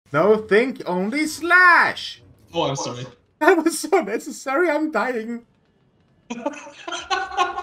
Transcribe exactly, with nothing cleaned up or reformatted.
No, think only slash. Oh, I'm sorry. That was so necessary. I'm dying.